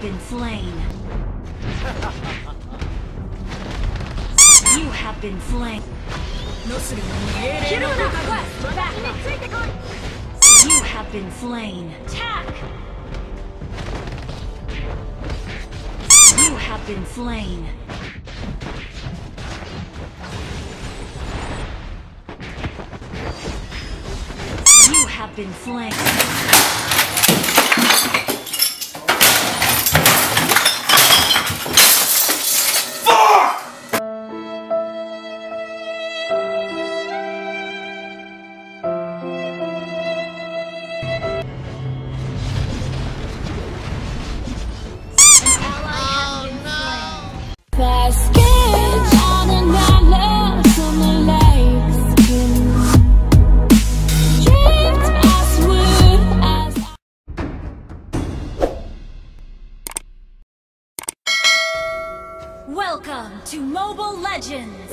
been slain. You have been slain. You have been slain. Attack! You have been slain. You have been slain. Welcome to Mobile Legends!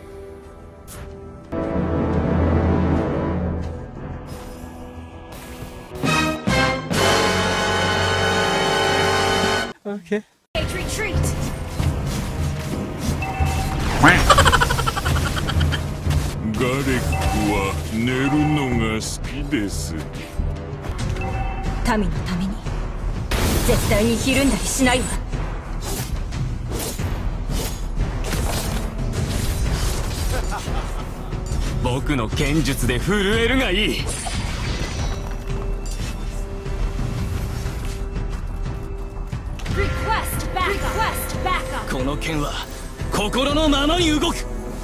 Okay. Retreat! ガレックは寝るのが好きです。 民のために絶対にひるんだりしないわ。 僕の剣術で震えるがいい。この剣は心のままに動く。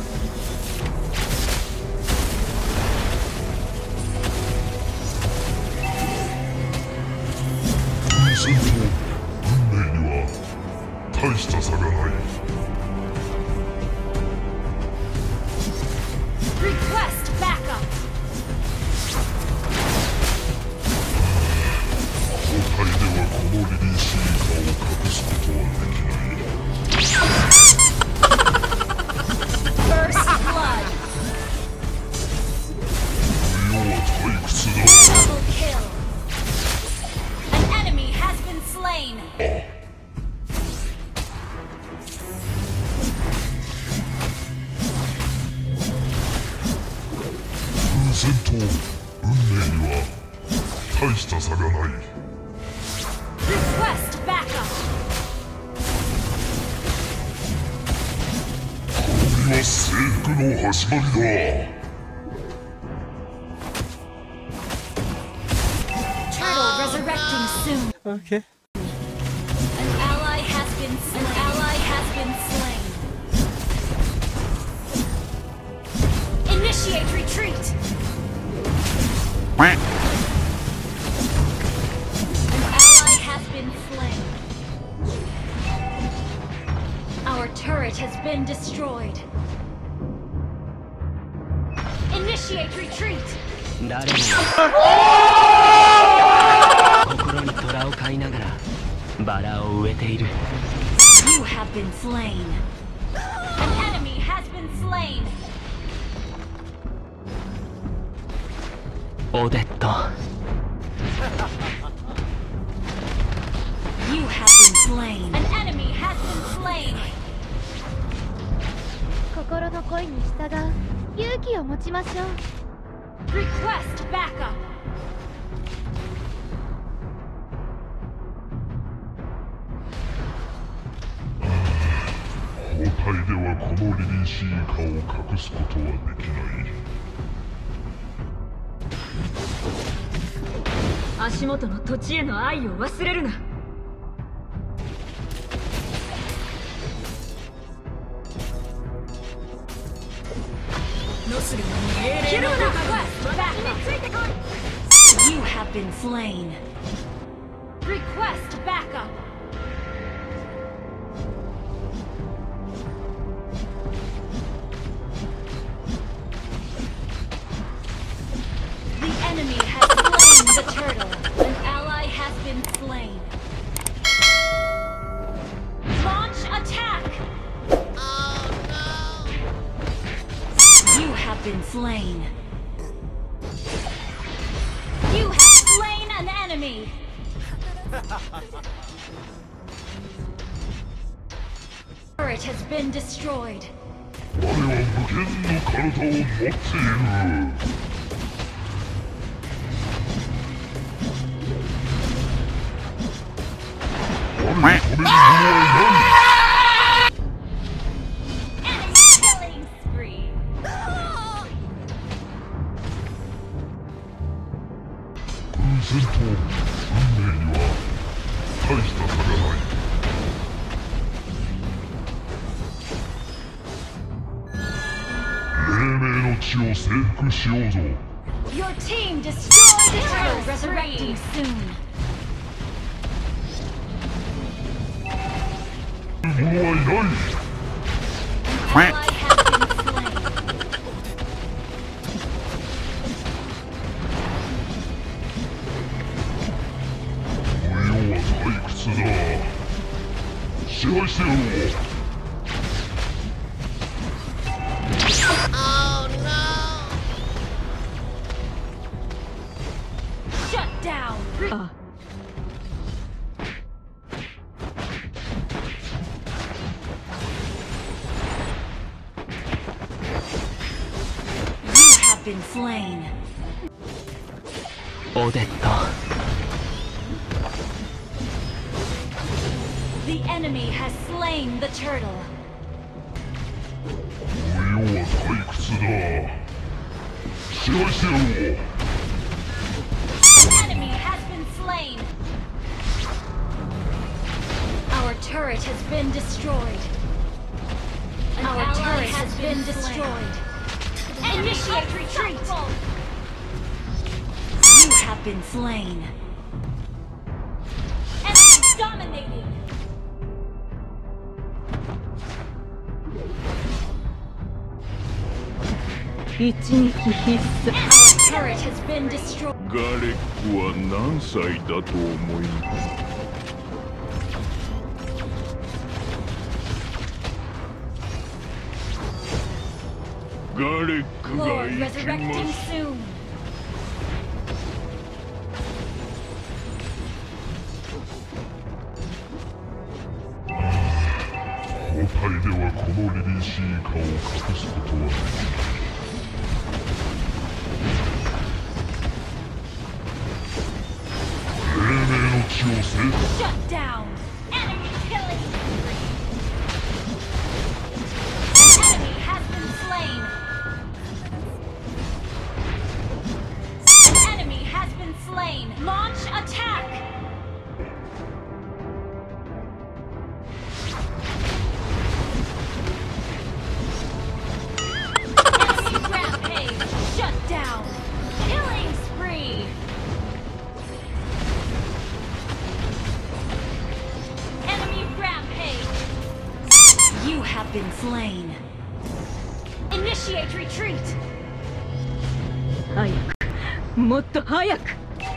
戦と運命には大した差がない。交代ではこの凛々しい顔を隠すことはできない。 First blood! 世は退屈だ。 Double kill! An enemy has been slain! 風船と運命には大した差がない。 Request backup! これは征服の始まりだ。 Turtle resurrecting soon! Okay. An ally has been slain! Initiate retreat! An ally has been slain. Our turret has been destroyed. Initiate retreat! 誰も心に虎を飼いながらバラを植えている。 You have been slain. An enemy has been slain. オデット。 You have been slain. An enemy has been slain. 心の声に従う勇気を持ちましょう。 Request backup. 交代ではこの凛々しい顔を隠すことはできない。 足元の土地への愛を忘れるな。 You have been slain. Request backup. The enemy has slain the turtle. An ally has been slain. Launch attack! Oh no! You have been slain. You have slain an enemy! Turret has been destroyed. 我は無限の体を持っている。我を止める者はない。 Killing spree. 風船と運命には大した差がない。 黎明の地を征服しようぞ。 Your team destroyed the turtle. Resurrecting soon. 者はいない。 Ally has been slain. この世は退屈だ。支配してやろう。 Shut down. You have been slain. オデット The enemy has slain the turtle. この世は退屈だ。支配してやろう。 An enemy has been slain. Our turret has been destroyed. Our turret has been destroyed. Initiate retreat. You have been slain. Enemy dominating. 一撃必殺。 Our turret has been destroyed. ガレックは何歳だと思いガレックが Lord 行き resurrecting ます soon. 交代ではこのリリーシーカを隠すことはできない。 黎明の地を征服。 Shut down. Enemy killing. An enemy has been slain. An enemy has been slain. Launch attack. Enemy rampage. Shut down. Killing spree. Enemy rampage. You have been slain. Initiate retreat. 早く、もっと早く。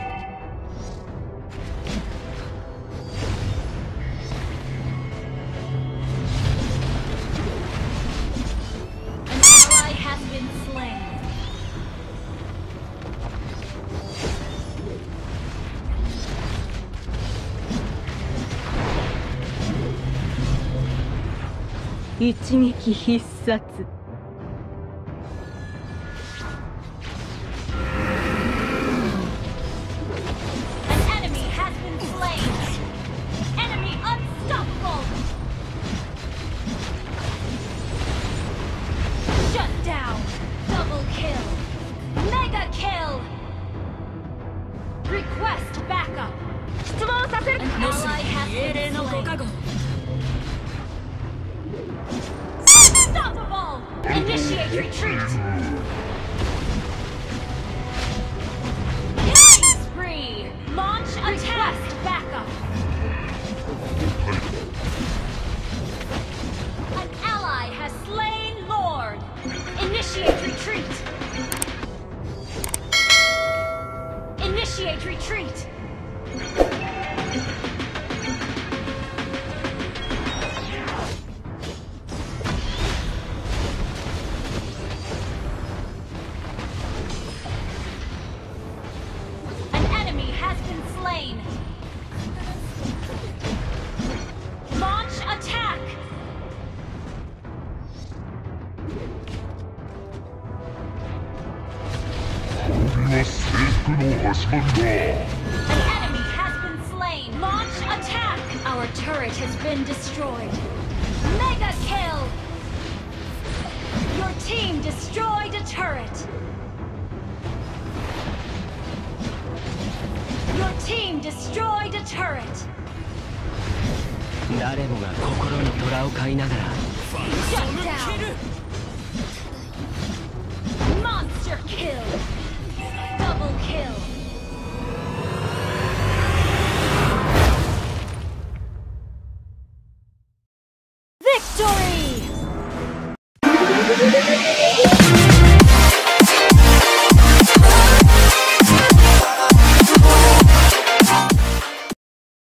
An ally has been slain. 一撃必殺。 An enemy has been slain. Enemy unstoppable. Shut down. Double kill. Mega kill. Request backup. 質問させる。 An ally has been slain. Unstoppable. Initiate retreat. Killing spree. Launch attack. Backup. An ally has slain Lord. Initiate retreat. Initiate retreat. An enemy has been slain. 있습니다. An enemy has been slain. Launch attack. Our turret has been destroyed. Mega kill. Your team destroyed a turret. Your team destroyed a turret. 誰もが心に虎を飼いながら Shut down. Monster kill. Double kill. Victory!